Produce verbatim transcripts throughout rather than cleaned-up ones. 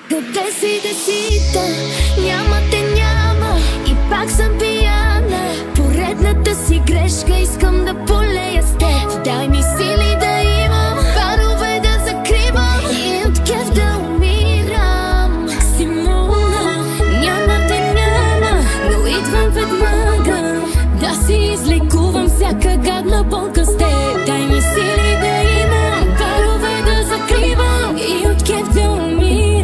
Къде си, десита? Няма те, няма. И пак съм пияна. Поредната си грешка, искам да полея с теб. Дай ми сили да имам, парове да закривам и от кеф да умирам. Симона, няма те, няма, но идвам веднага да си излекувам всяка гадна болка с теб. Дай ми сили да имам, парове да закривам и от кеф да умирам.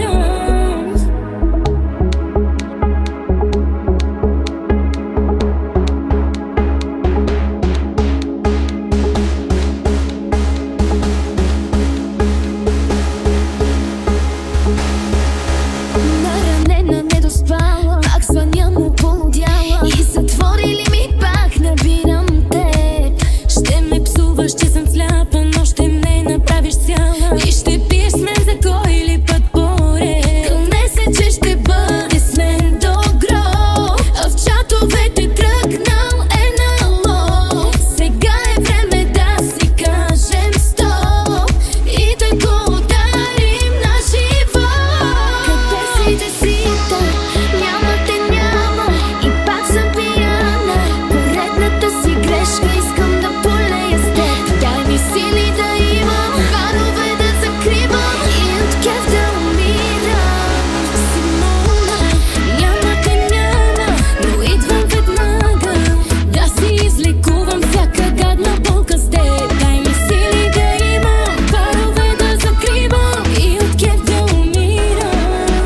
Наранена, недоспала, пак звъня му полудяла и затворили ми пак набирам теб. Ще ме псуваш, че съм сляпа, но ще ме направиш цяла и ще пиеш с мен за кой ли път поред. Кълне се, че ще бъде с мен до гроб, а в чатовете тръгнал е нало. Сега е време да си кажем стоп и да го ударим на живот. Къде си, десита? Няма те, няма. И пак съм пияна. Поредната си грешка, искам да полея с теб. Дай ми сили да имам, парове да закривам и от кеф да умирам. Симона, няма те, няма, но идвам веднага да си излекувам всяка гадна болка с теб. Дай ми сили да имам, парове да закривам и от кеф да умирам.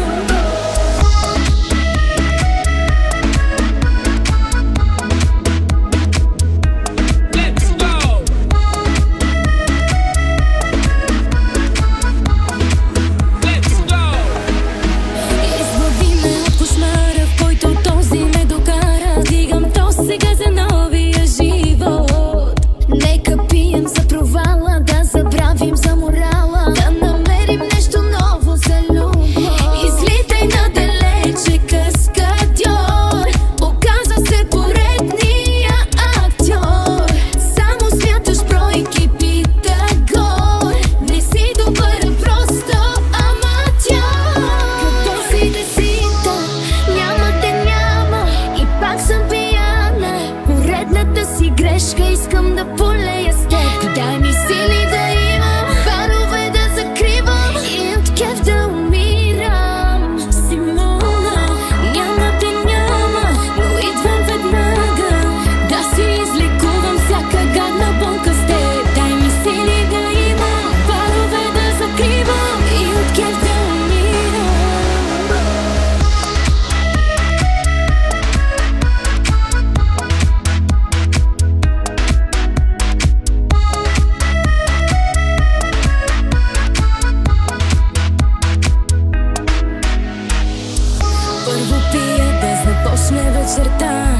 Let's go! Let's go! Избави ме от кошмара, в който този ме докара. Дигам то сега за новия живот. Нека пием за провала, да забравим за морала, да намерим нещо ново за любов. Излитай надалече, каскадьор, оказа се поредния актьор. Само смяташ бройки, Питагор. Не си добър, а просто аматьор. Къде си, десита? Няма те, няма. И пак съм пияна. Поредната си грешка, искам да полея с теб. Дай ми сили да имам, парове да закривам и от кеф да умирам. Симона, няма те, няма, но идвам веднага да си излекувам всяка гадна болка с теб. Дай ми сили да имам, парове да закривам и от кеф да умирам. Първо пия да започне вечерта,